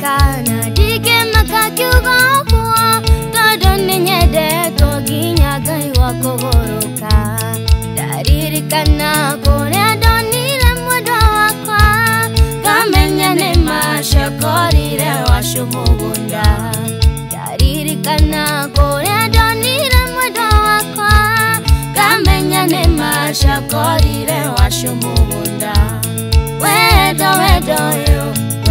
kana dike makakiuga kwa todone nyede toginya gai wakogoroka daririkana kore adonire mwedo wakwa kamenya ne mashakorire washumugunda daririkana kore adonire mwedo wakwa kamenya ne mashakorire washumugunda wedo yo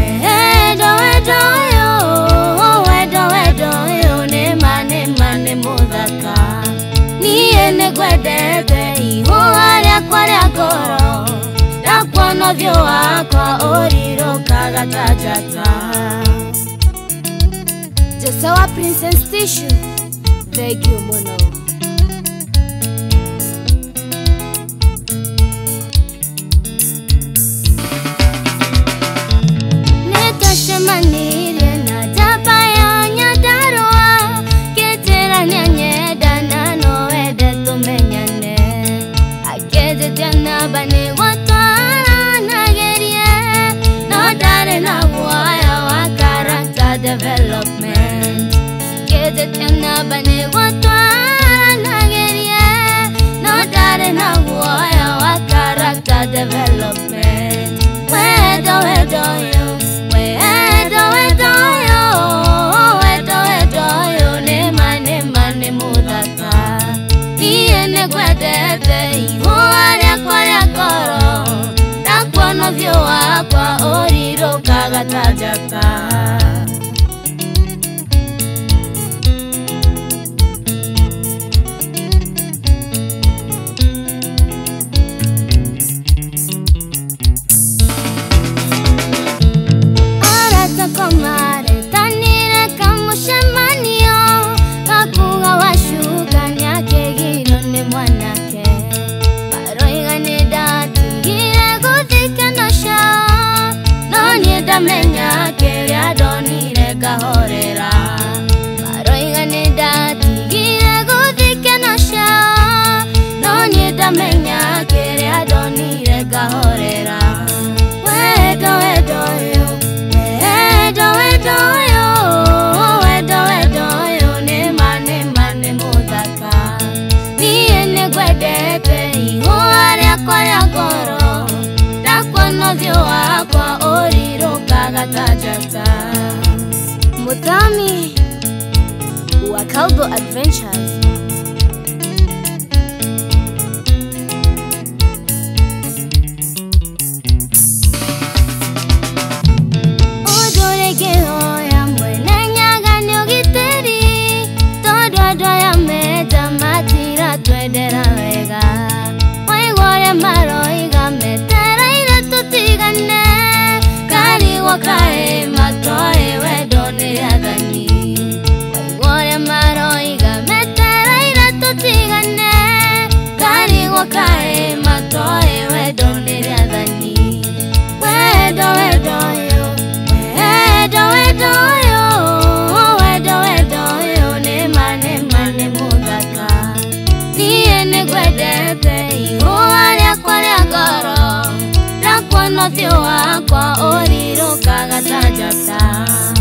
ne mane mudaka ni ene gwedete ihoaria kwaria goro dakwono vyo wakwa oriro kagatajata Josawa Princess Tissue thank you mono Manire na tapaya nyadarwa ketera nyanyeda na noede tumenyane akeze tena bane watara nagerie no dare na waya wa character development akeze tena bane watara nagerie no dare na waya wa character development wedo yo gwedete ihoaria kwaria goro dakwono vyo wakwa oriro kagatajata Arata komare tanire kamushemanio kakuga washuka nyakegiro ne mwanake baroiga ne dati gire guthika no sha no nienda menya keria donire kahorera baroiga ne dati gire guthika no sha no nienda menya keria donire kahorera wedo yo ne mane mudaka ni ene gwedete ihoaria kwaria goro dakwono vyo wakwa oriro kagatajata Mutami wa Kalbo Adventures twendera wega waigore maroiga metera ire tutigane kari wakae matoe wedo ne athani waigore maroiga metera ire tutigane kari wakae matoe wedo ne athani wedo yo ne mane mudaka Niene gwedete ihoaria kwaria goro dakwono vyo wakwa oriro kagatajata